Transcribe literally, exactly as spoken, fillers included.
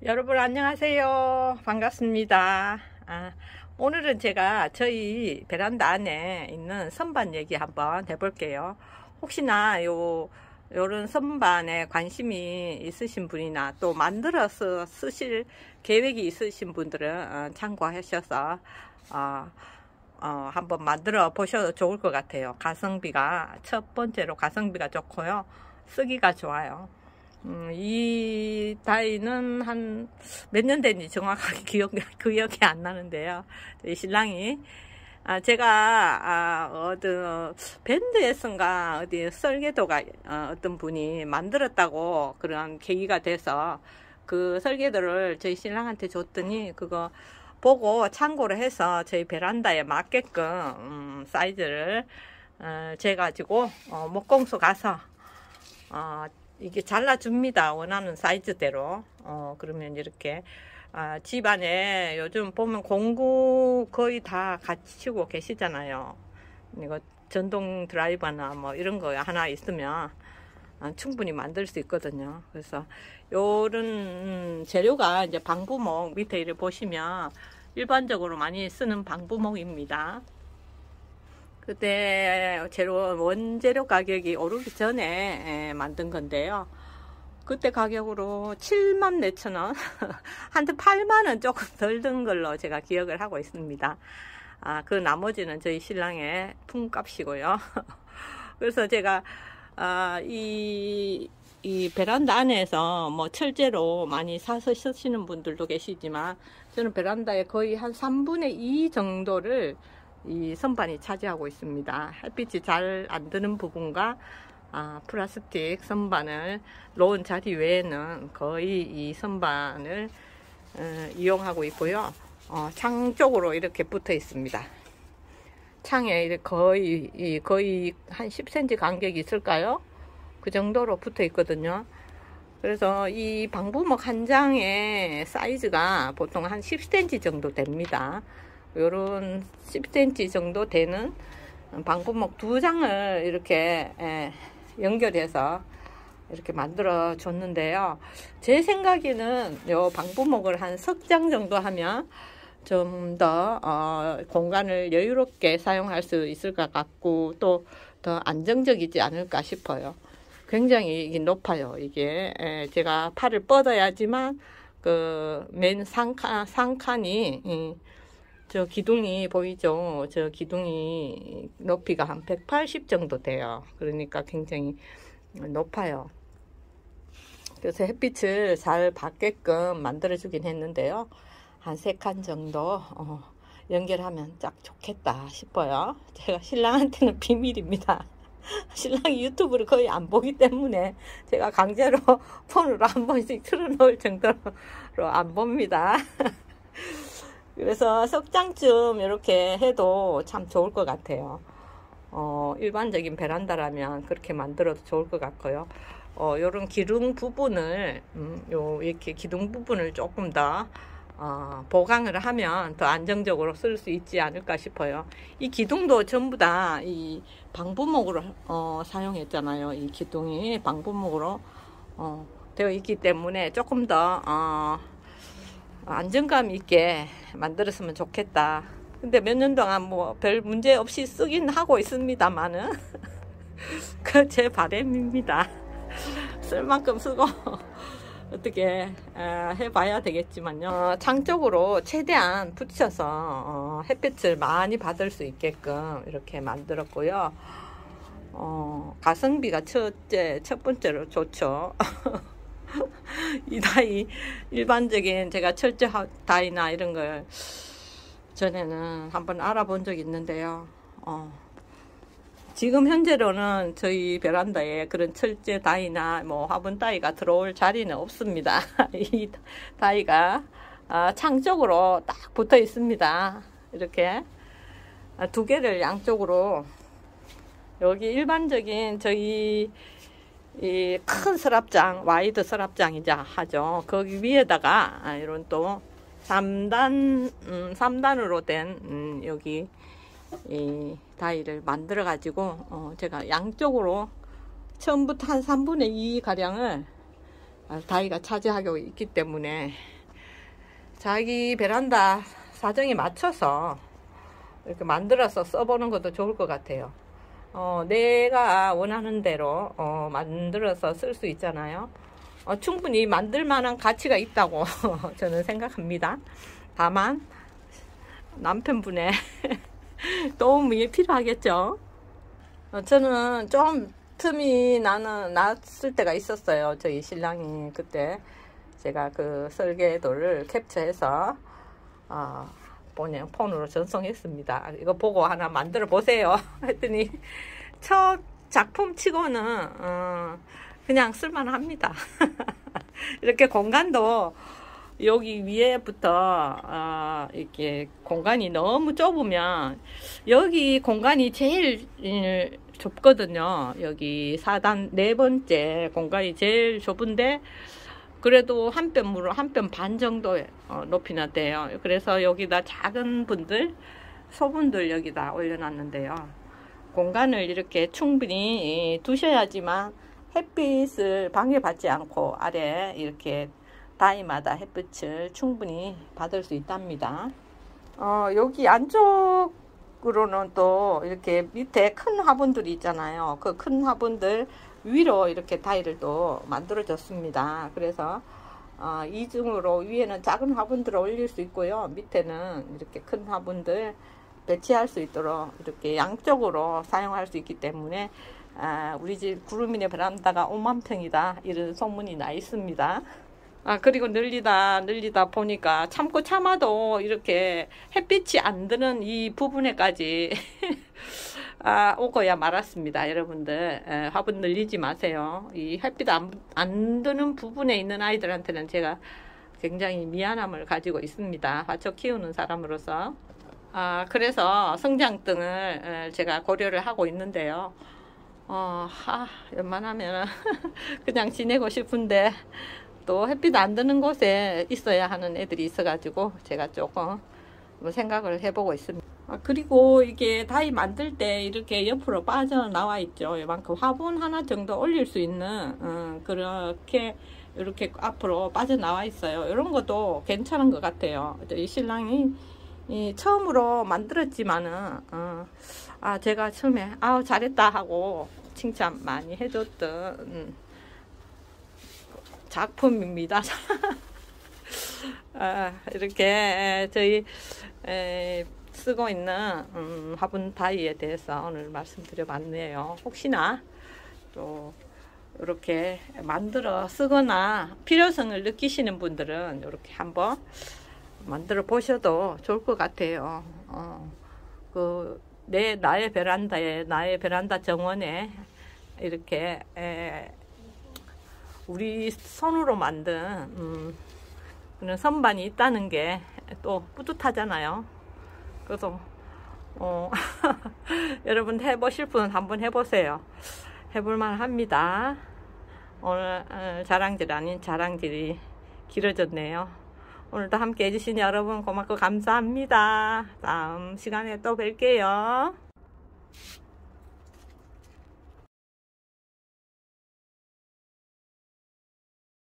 여러분 안녕하세요. 반갑습니다. 아, 오늘은 제가 저희 베란다 안에 있는 선반 얘기 한번 해볼게요. 혹시나 요 요런 선반에 관심이 있으신 분이나 또 만들어서 쓰실 계획이 있으신 분들은 어, 참고하셔서 어, 어, 한번 만들어 보셔도 좋을 것 같아요. 가성비가 첫 번째로 가성비가 좋고요, 쓰기가 좋아요. 음, 이 다이는 한 몇 년 된지 정확하게 기억, 기억이 안 나는데요. 이 신랑이, 아, 제가, 아, 어디, 밴드에선가, 어디, 설계도가, 어, 어떤 분이 만들었다고 그런 계기가 돼서 그 설계도를 저희 신랑한테 줬더니 그거 보고 참고를 해서 저희 베란다에 맞게끔, 음, 사이즈를, 어, 재가지고, 어, 목공소 가서, 어, 이게 잘라줍니다. 원하는 사이즈대로. 어, 그러면 이렇게, 아, 집안에 요즘 보면 공구 거의 다 갖추고 계시잖아요. 이거 전동 드라이버나 뭐 이런 거 하나 있으면 아, 충분히 만들 수 있거든요. 그래서 요런 재료가 이제 방부목 밑에 이렇게 보시면 일반적으로 많이 쓰는 방부목입니다. 그때 재료, 원재료 가격이 오르기 전에 만든 건데요. 그때 가격으로 칠만 몇천 원, 한테 팔만 원 조금 덜 든 걸로 제가 기억을 하고 있습니다. 아, 그 나머지는 저희 신랑의 품값이고요. 그래서 제가, 아, 이, 이 베란다 안에서 뭐 철제로 많이 사서 쓰시는 분들도 계시지만, 저는 베란다에 거의 한 삼분의 이 정도를 이 선반이 차지하고 있습니다. 햇빛이 잘 안 드는 부분과 아, 플라스틱 선반을 놓은 자리 외에는 거의 이 선반을 어, 이용하고 있고요. 어, 창 쪽으로 이렇게 붙어 있습니다. 창에 거의 거의 한 십 센티미터 간격이 있을까요? 그 정도로 붙어 있거든요. 그래서 이 방부목 한 장의 사이즈가 보통 한 십 센티미터 정도 됩니다. 요런 십 센티미터 정도 되는 방부목 두 장을 이렇게 연결해서 이렇게 만들어 줬는데요. 제 생각에는 요 방부목을 한 석 장 정도 하면 좀 더 어, 공간을 여유롭게 사용할 수 있을 것 같고 또 더 안정적이지 않을까 싶어요. 굉장히 이게 높아요. 이게 제가 팔을 뻗어야지만 그 맨 상칸, 상칸이 이, 저 기둥이 보이죠? 저 기둥이 높이가 한 백팔십 정도 돼요. 그러니까 굉장히 높아요. 그래서 햇빛을 잘 받게끔 만들어 주긴 했는데요. 한 세 칸 정도 어, 연결하면 딱 좋겠다 싶어요. 제가 신랑한테는 비밀입니다. 신랑이 유튜브를 거의 안 보기 때문에 제가 강제로 폰으로 한 번씩 틀어놓을 정도로 안 봅니다. 그래서 석 장쯤 이렇게 해도 참 좋을 것 같아요. 어, 일반적인 베란다라면 그렇게 만들어도 좋을 것 같고요. 어, 요런 기둥 부분을, 음, 요, 이렇게 기둥 부분을 조금 더, 어, 보강을 하면 더 안정적으로 쓸 수 있지 않을까 싶어요. 이 기둥도 전부 다 이 방부목으로, 어, 사용했잖아요. 이 기둥이 방부목으로, 어, 되어 있기 때문에 조금 더, 어, 안정감 있게 만들었으면 좋겠다. 근데 몇 년 동안 뭐 별 문제 없이 쓰긴 하고 있습니다만은 그 제 바람입니다. 쓸 만큼 쓰고 어떻게 해봐야 되겠지만요. 어, 창 쪽으로 최대한 붙여서 어, 햇빛을 많이 받을 수 있게끔 이렇게 만들었고요. 어, 가성비가 첫째, 첫 번째로 좋죠. 이 다이 일반적인 제가 철제 다이나 이런 걸 전에는 한번 알아본 적이 있는데요. 어, 지금 현재로는 저희 베란다에 그런 철제 다이나 뭐 화분 다이가 들어올 자리는 없습니다. 이 다이가 아, 창 쪽으로 딱 붙어 있습니다. 이렇게 아, 두 개를 양쪽으로 여기 일반적인 저희 이 큰 서랍장, 와이드 서랍장이자 하죠. 거기 위에다가 아, 이런 또 삼 단, 음, 삼 단으로 된 음, 여기 이 다이를 만들어 가지고 어, 제가 양쪽으로 처음부터 한 삼분의 이 가량을 다이가 차지하고 있기 때문에 자기 베란다 사정에 맞춰서 이렇게 만들어서 써보는 것도 좋을 것 같아요. 어, 내가 원하는 대로 어, 만들어서 쓸 수 있잖아요. 어, 충분히 만들 만한 가치가 있다고 저는 생각합니다. 다만 남편분의 도움이 필요하겠죠. 어, 저는 좀 틈이 나는 났을 때가 있었어요. 저희 신랑이 그때 제가 그 설계도를 캡처해서 어, 그냥 폰으로 전송했습니다. 이거 보고 하나 만들어 보세요 했더니 첫 작품 치고는 어, 그냥 쓸만합니다. 이렇게 공간도 여기 위에부터 어, 이렇게 공간이 너무 좁으면 여기 공간이 제일 좁거든요. 여기 사 단 네 번째 공간이 제일 좁은데 그래도 한 뼘으로 한 뼘 반 정도의 어, 높이나 돼요. 그래서 여기다 작은 분들 소분들 여기다 올려놨는데요. 공간을 이렇게 충분히 두셔야지만 햇빛을 방해받지 않고 아래 이렇게 다이마다 햇빛을 충분히 받을 수 있답니다. 어, 여기 안쪽으로는 또 이렇게 밑에 큰 화분들이 있잖아요. 그 큰 화분들 위로 이렇게 다이를 또 만들어 줬습니다. 그래서 어, 이중으로 위에는 작은 화분들을 올릴 수 있고요. 밑에는 이렇게 큰 화분들 배치할 수 있도록 이렇게 양쪽으로 사용할 수 있기 때문에 아, 우리 집 구름이네 베란다가 오만 평이다 이런 소문이 나 있습니다. 아, 그리고 늘리다 늘리다 보니까 참고 참아도 이렇게 햇빛이 안 드는 이 부분에까지 아, 오고야 말았습니다. 여러분들 에, 화분 늘리지 마세요. 이 햇빛 안, 안 드는 부분에 있는 아이들한테는 제가 굉장히 미안함을 가지고 있습니다. 화초 키우는 사람으로서. 아, 그래서 성장등을 제가 고려를 하고 있는데요. 어, 아, 웬만하면 그냥 지내고 싶은데 또 햇빛 안 드는 곳에 있어야 하는 애들이 있어가지고 제가 조금 생각을 해보고 있습니다. 아, 그리고 이게 다이 만들 때 이렇게 옆으로 빠져나와 있죠. 이만큼 화분 하나 정도 올릴 수 있는 음, 그렇게 이렇게 앞으로 빠져나와 있어요. 이런 것도 괜찮은 것 같아요. 이 신랑이 이 처음으로 만들었지만은 어, 아 제가 처음에 아우 잘했다 하고 칭찬 많이 해줬던 음, 작품입니다. 아, 이렇게 저희 에, 쓰고 있는 음, 화분 다이에 대해서 오늘 말씀드려 봤네요. 혹시나 또 이렇게 만들어 쓰거나 필요성을 느끼시는 분들은 이렇게 한번 만들어 보셔도 좋을 것 같아요. 어, 그, 내, 나의 베란다에, 나의 베란다 정원에 이렇게 에, 우리 손으로 만든 음, 그런 선반이 있다는 게 또 뿌듯하잖아요. 그래서 어, 여러분 해보실 분은 한번 해보세요. 해볼만 합니다. 오늘 어, 자랑질 아닌 자랑질이 길어졌네요. 오늘도 함께 해주신 여러분 고맙고 감사합니다. 다음 시간에 또 뵐게요.